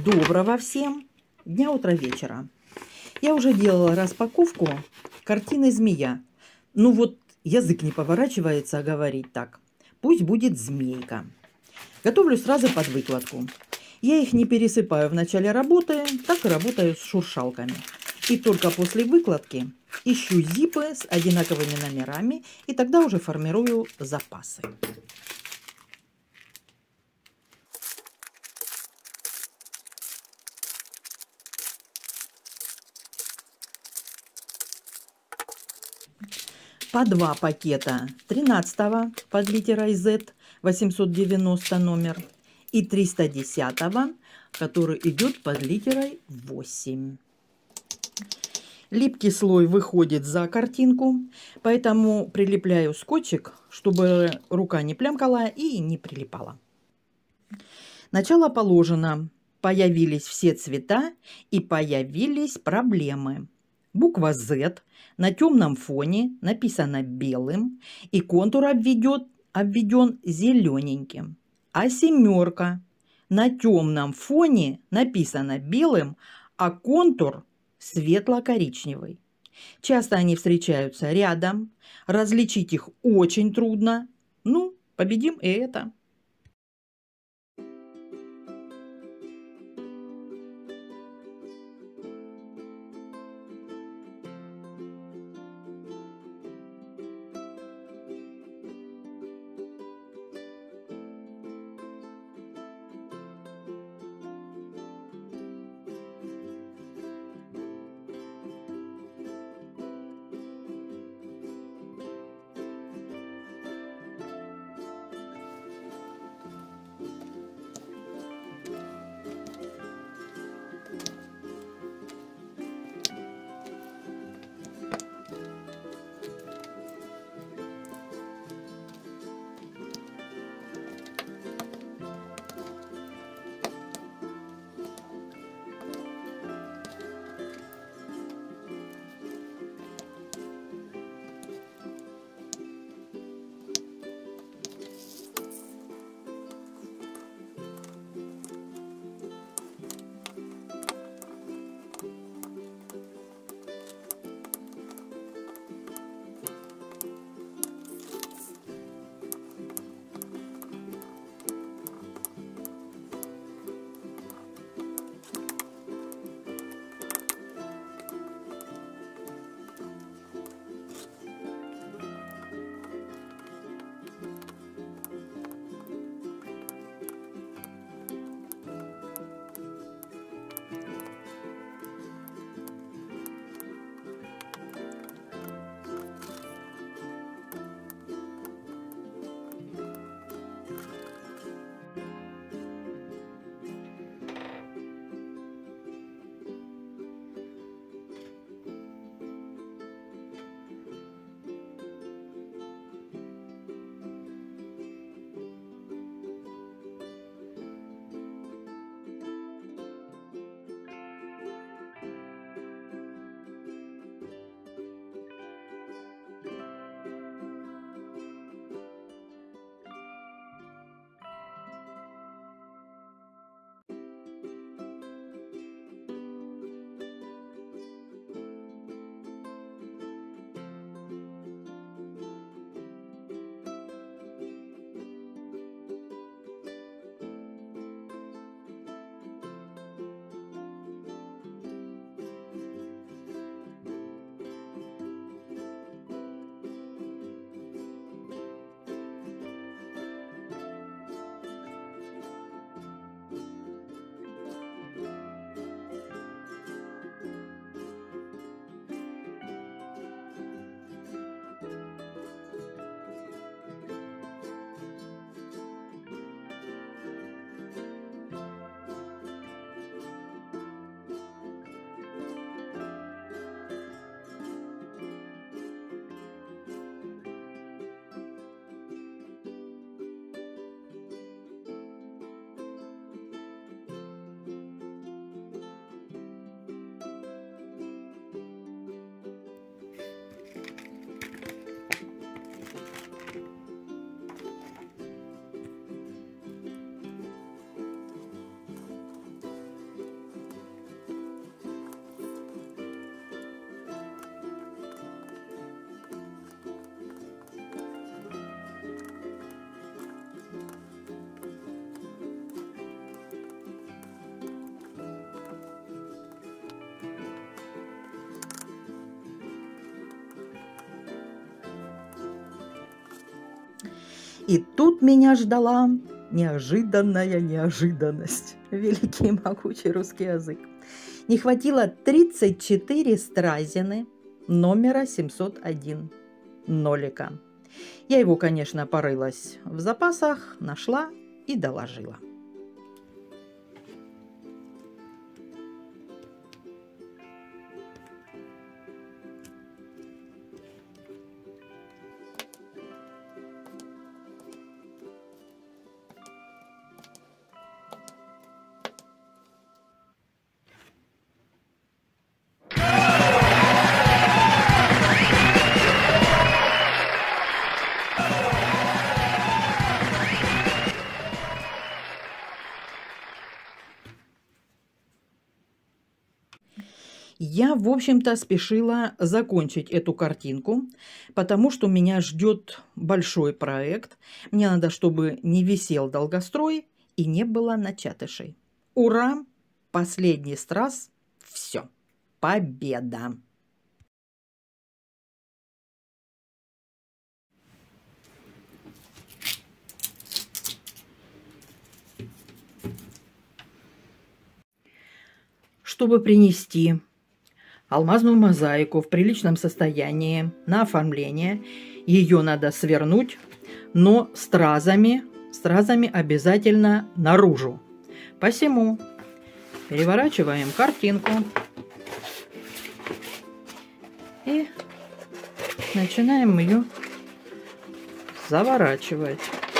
Доброго всем дня, утра, вечера. Я уже делала распаковку картины «Змея». Ну вот язык не поворачивается говорить так. Пусть будет змейка. Готовлю сразу под выкладку. Я их не пересыпаю в начале работы, так и работаю с шуршалками. И только после выкладки ищу зипы с одинаковыми номерами, и тогда уже формирую запасы. По 2 пакета 13 под литерой Z, 890 номер, и 310, который идет под литерой 8. Липкий слой выходит за картинку, поэтому прилепляю скотчик, чтобы рука не плямкала и не прилипала. Начало положено. Появились все цвета и появились проблемы. Буква Z на темном фоне написана белым, и контур обведен зелененьким. А семерка на темном фоне написана белым, а контур светло-коричневый. Часто они встречаются рядом, различить их очень трудно. Ну, победим и это. И тут меня ждала неожиданная неожиданность. Великий и могучий русский язык. Не хватило 34 стразины номера 701 нолика. Я его, конечно, порылась в запасах, нашла и доложила. Я, в общем-то, спешила закончить эту картинку, потому что меня ждет большой проект. Мне надо, чтобы не висел долгострой и не было начатышей. Ура! Последний страз. Все. Победа! Чтобы принести алмазную мозаику в приличном состоянии на оформление, ее надо свернуть, но стразами обязательно наружу. Посему переворачиваем картинку и начинаем ее заворачивать.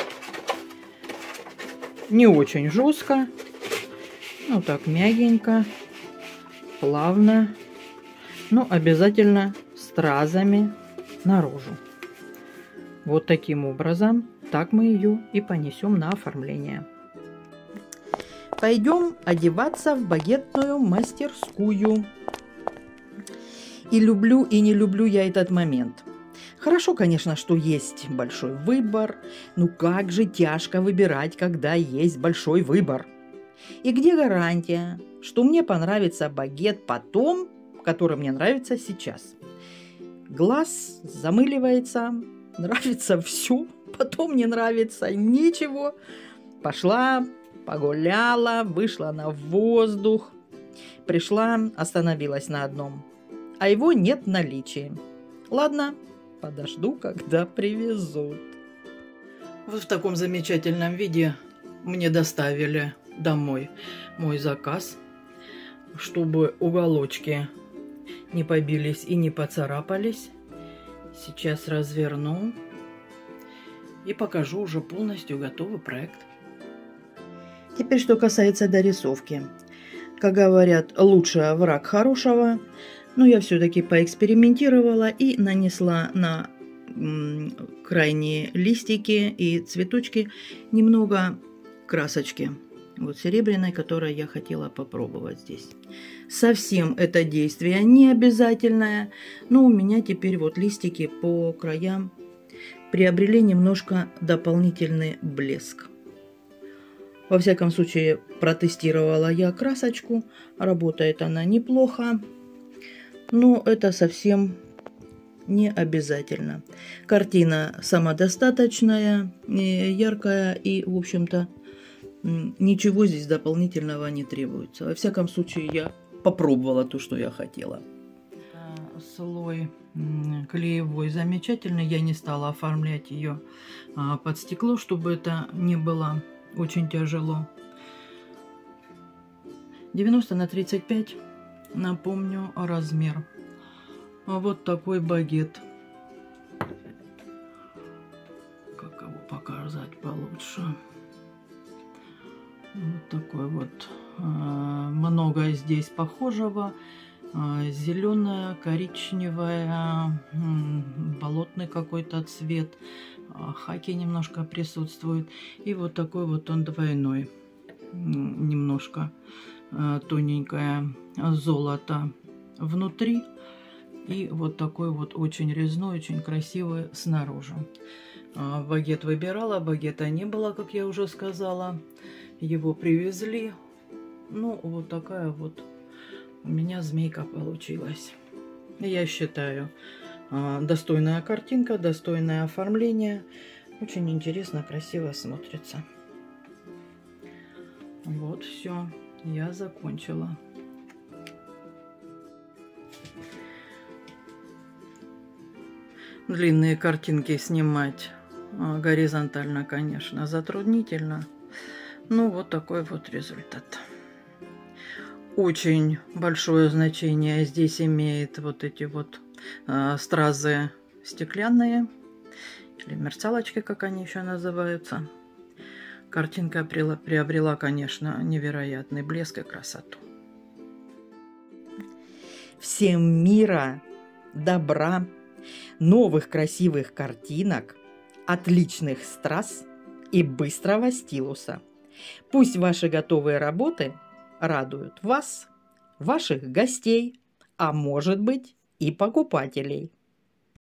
Не очень жестко, ну так мягенько, плавно. Но обязательно стразами наружу. Вот таким образом, так мы ее и понесем на оформление. Пойдем одеваться в багетную мастерскую. И люблю, и не люблю я этот момент. Хорошо, конечно, что есть большой выбор. Ну как же тяжко выбирать, когда есть большой выбор. И где гарантия, что мне понравится багет потом, который мне нравится сейчас? Глаз замыливается, нравится все, потом не нравится ничего. Пошла, погуляла, вышла на воздух, пришла, остановилась на одном, а его нет в наличии. Ладно, подожду, когда привезут. Вот в таком замечательном виде мне доставили домой мой заказ, чтобы уголочки не побились и не поцарапались. Сейчас разверну и покажу уже полностью готовый проект. Теперь, что касается дорисовки. Как говорят, лучший враг хорошего. Но я все-таки поэкспериментировала и нанесла на крайние листики и цветочки немного красочки. Вот серебряной, которую я хотела попробовать здесь. Совсем это действие не обязательное, но у меня теперь вот листики по краям приобрели немножко дополнительный блеск. Во всяком случае, протестировала я красочку, работает она неплохо, но это совсем не обязательно. Картина самодостаточная, яркая и, в общем-то, ничего здесь дополнительного не требуется. Во всяком случае, я попробовала то, что я хотела. Слой клеевой замечательный. Я не стала оформлять ее под стекло, чтобы это не было очень тяжело. 90 на 35, напомню, размер. Вот такой багет. Как его показать получше? Вот такой вот. Много здесь похожего. Зеленая, коричневая, болотный какой-то цвет. Хаки немножко присутствует. И вот такой вот он двойной. Немножко тоненькое золото внутри. И вот такой вот очень резной, очень красивый снаружи. Багет выбирала, багета не было, как я уже сказала. Его привезли. Ну, вот такая вот у меня змейка получилась. Я считаю, достойная картинка, достойное оформление. Очень интересно, красиво смотрится. Вот, все, я закончила. Длинные картинки снимать горизонтально, конечно, затруднительно. Ну, вот такой вот результат. Очень большое значение здесь имеет вот эти вот стразы стеклянные, или мерцалочки, как они еще называются. Картинка приобрела, конечно, невероятный блеск и красоту. Всем мира, добра, новых красивых картинок, отличных страз и быстрого стилуса. Пусть ваши готовые работы радуют вас, ваших гостей, а может быть и покупателей.